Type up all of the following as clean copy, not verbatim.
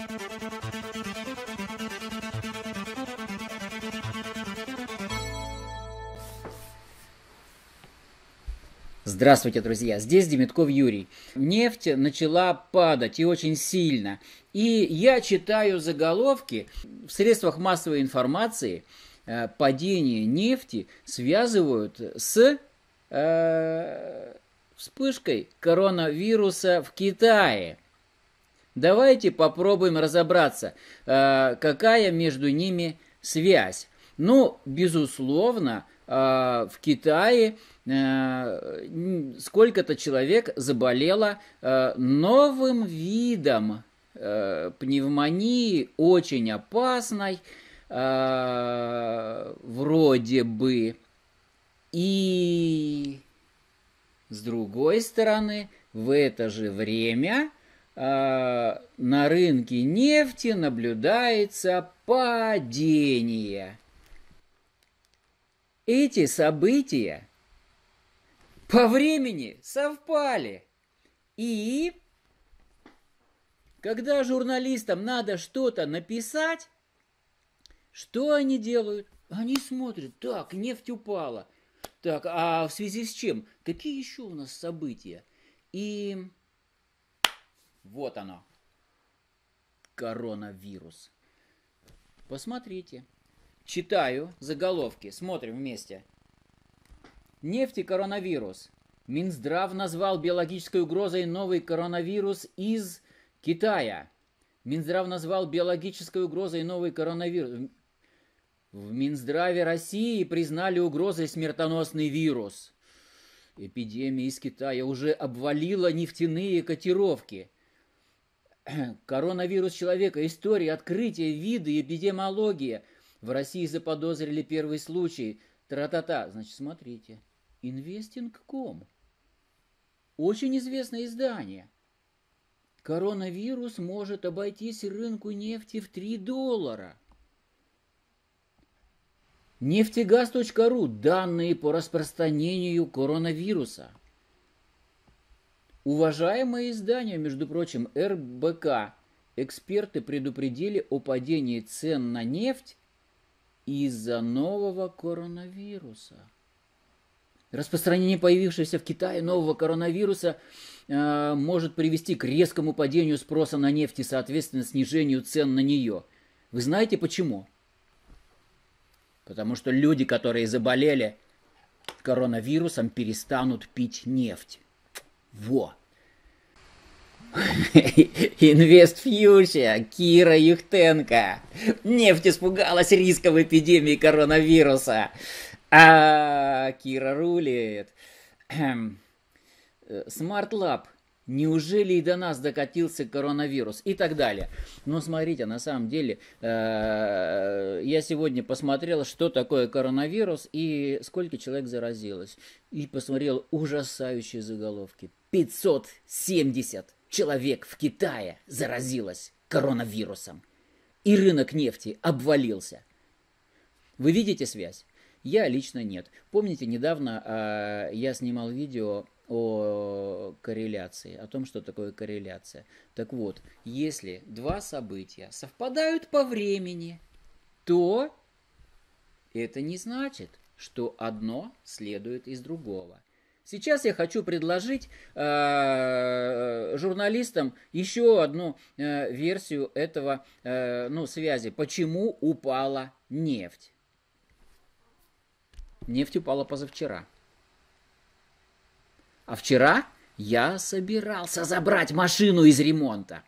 Здравствуйте, друзья! Здесь Демитков Юрий. Нефть начала падать и очень сильно. И я читаю заголовки в средствах массовой информации. Падение нефти связывают с вспышкой коронавируса в Китае. Давайте попробуем разобраться, какая между ними связь. Ну, безусловно, в Китае сколько-то человек заболело новым видом пневмонии, очень опасной, вроде бы. И с другой стороны, в это же время на рынке нефти наблюдается падение. Эти события по времени совпали. И когда журналистам надо что-то написать, что они делают? Они смотрят, так, нефть упала. Так, а в связи с чем? Какие еще у нас события? И вот оно. Коронавирус. Посмотрите. Читаю заголовки. Смотрим вместе. Нефть и коронавирус. Минздрав назвал биологической угрозой новый коронавирус из Китая. Минздрав назвал биологической угрозой новый коронавирус. В Минздраве России признали угрозой смертоносный вирус. Эпидемия из Китая уже обвалила нефтяные котировки. Коронавирус человека. История, открытие, виды, эпидемиология. В России заподозрили первый случай. Тра-та-та. Значит, смотрите. Investing.com. Очень известное издание. Коронавирус может обойтись рынку нефти в $3. Нефтегаз.ру. Данные по распространению коронавируса. Уважаемое издание, между прочим, РБК. Эксперты предупредили о падении цен на нефть из-за нового коронавируса. Распространение появившегося в Китае нового коронавируса может привести к резкому падению спроса на нефть и, соответственно, снижению цен на нее. Вы знаете почему? Потому что люди, которые заболели коронавирусом, перестанут пить нефть. Во! Инвестфьючер, Кира Юхтенко. Нефть испугалась риска в эпидемии коронавируса. А Кира рулит. Смарт-лаб. Неужели и до нас докатился коронавирус? И так далее. Но смотрите, на самом деле, я сегодня посмотрел, что такое коронавирус и сколько человек заразилось. И посмотрел ужасающие заголовки. 570 человек в Китае заразилось коронавирусом. И рынок нефти обвалился. Вы видите связь? Я лично нет. Помните, недавно я снимал видео о корреляции, о том, что такое корреляция. Так вот, если два события совпадают по времени, то это не значит, что одно следует из другого. Сейчас я хочу предложить журналистам еще одну версию этого связи. Почему упала нефть? Нефть упала позавчера. А вчера я собирался забрать машину из ремонта.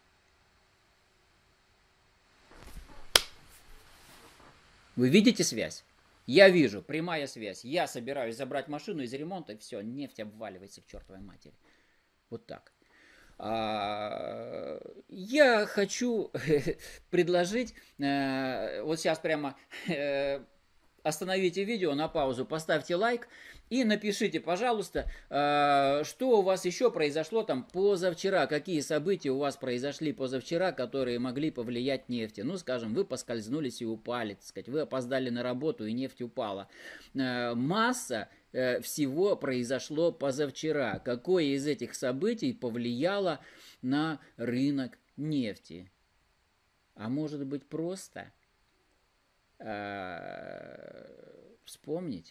Вы видите связь? Я вижу, прямая связь. Я собираюсь забрать машину из ремонта, и все, нефть обваливается к чертовой матери. Вот так. Я хочу предложить, вот сейчас прямо остановите видео на паузу, поставьте лайк и напишите, пожалуйста, что у вас еще произошло там позавчера, какие события у вас произошли позавчера, которые могли повлиять нефти. Ну, скажем, вы поскользнулись и упали, так сказать, вы опоздали на работу и нефть упала. Масса всего произошло позавчера. Какое из этих событий повлияло на рынок нефти? А может быть просто вспомнить,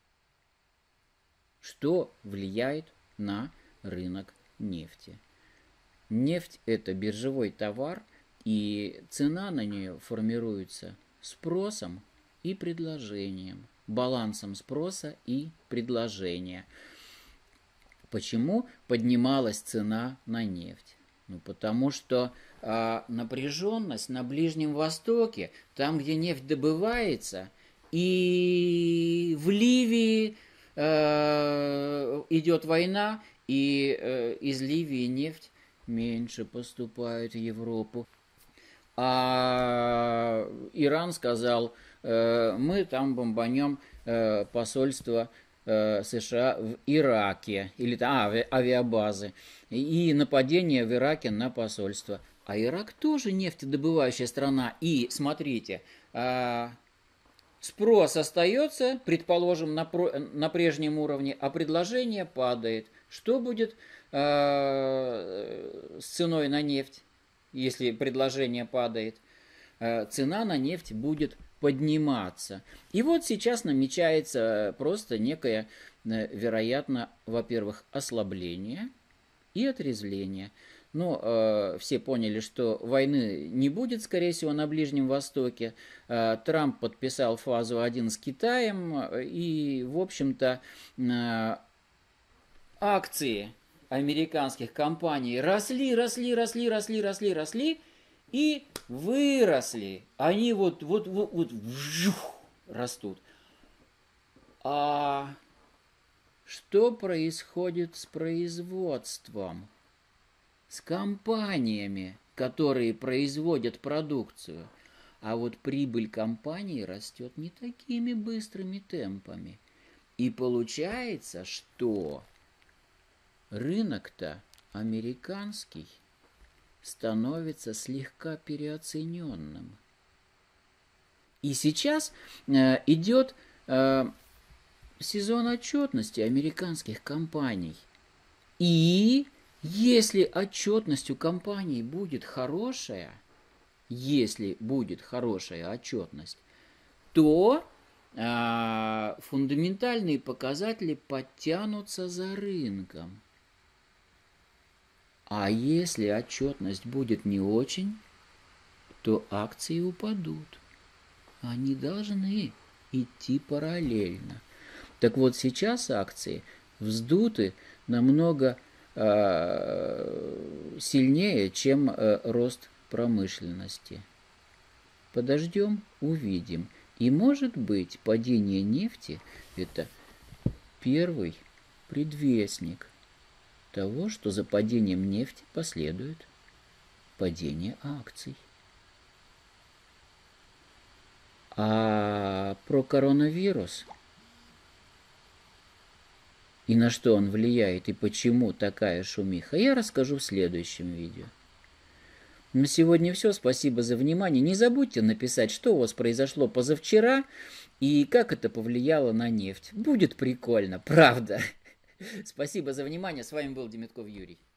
что влияет на рынок нефти. Нефть – это биржевой товар, и цена на нее формируется спросом и предложением, балансом спроса и предложения. Почему поднималась цена на нефть? Потому что напряженность на Ближнем Востоке, там, где нефть добывается, и в Ливии идет война, и из Ливии нефть меньше поступает в Европу. А Иран сказал, мы там бомбанем посольство США в Ираке, или авиабазы, и нападение в Ираке на посольство. А Ирак тоже нефтедобывающая страна. И смотрите, спрос остается, предположим, на прежнем уровне, а предложение падает. Что будет с ценой на нефть, если предложение падает? Цена на нефть будет подниматься. И вот сейчас намечается просто некое, вероятно, во-первых, ослабление и отрезвление. Но все поняли, что войны не будет, скорее всего, на Ближнем Востоке. Трамп подписал фазу 1 с Китаем, и, в общем-то, акции американских компаний росли и выросли. Они вот растут. А что происходит с производством? С компаниями, которые производят продукцию? А вот прибыль компании растет не такими быстрыми темпами. И получается, что рынок-то американский становится слегка переоцененным. И сейчас идет сезон отчетности американских компаний. И если отчетность у компаний будет хорошая, отчетность, то фундаментальные показатели подтянутся за рынком. А если отчетность будет не очень, то акции упадут. Они должны идти параллельно. Так вот, сейчас акции вздуты намного сильнее, чем рост промышленности. Подождем, увидим. И может быть, падение нефти – это первый предвестник того, что за падением нефти последует падение акций. А про коронавирус и на что он влияет, и почему такая шумиха, я расскажу в следующем видео. На сегодня все. Спасибо за внимание. Не забудьте написать, что у вас произошло позавчера и как это повлияло на нефть. Будет прикольно, правда. Спасибо за внимание. С вами был Демятков Юрий.